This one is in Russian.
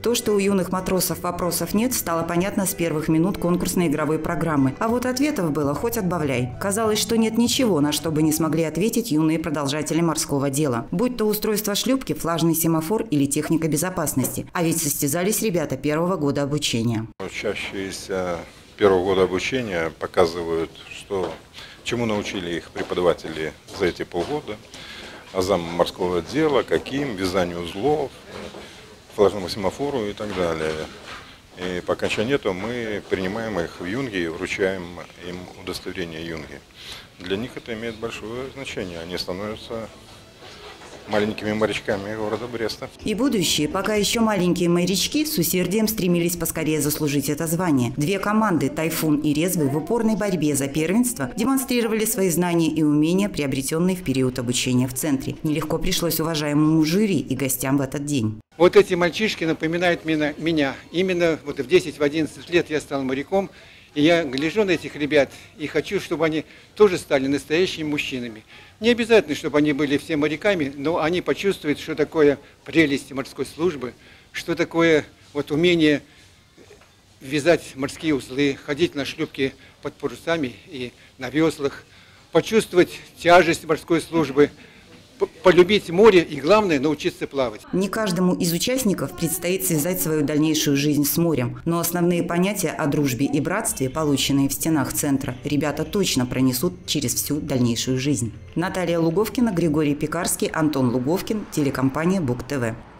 То, что у юных матросов вопросов нет, стало понятно с первых минут конкурсной игровой программы. А вот ответов было хоть отбавляй. Казалось, что нет ничего, на что бы не смогли ответить юные продолжатели морского дела. Будь то устройство шлюпки, флажный семафор или техника безопасности. А ведь состязались ребята первого года обучения. Учащиеся первого года обучения показывают, чему научили их преподаватели за эти полгода. Азам морского дела, каким, вязанию узлов, флажному семафору и так далее. И по окончании этого мы принимаем их в юнги и вручаем им удостоверение юнги. Для них это имеет большое значение. Они становятся маленькими морячками города Бреста. И будущие, пока еще маленькие морячки, с усердием стремились поскорее заслужить это звание. Две команды «Тайфун» и «Резвый» в упорной борьбе за первенство демонстрировали свои знания и умения, приобретенные в период обучения в центре. Нелегко пришлось уважаемому жюри и гостям в этот день. Вот эти мальчишки напоминают меня. Именно вот в 10-11 лет я стал моряком. И я гляжу на этих ребят и хочу, чтобы они тоже стали настоящими мужчинами. Не обязательно, чтобы они были все моряками, но они почувствуют, что такое прелесть морской службы, что такое вот умение вязать морские узлы, ходить на шлюпке под парусами и на веслах, почувствовать тяжесть морской службы, полюбить море и, главное, научиться плавать. Не каждому из участников предстоит связать свою дальнейшую жизнь с морем, но основные понятия о дружбе и братстве, полученные в стенах центра, ребята точно пронесут через всю дальнейшую жизнь. Наталья Луговкина, Григорий Пекарский, Антон Луговкин, телекомпания БугТV.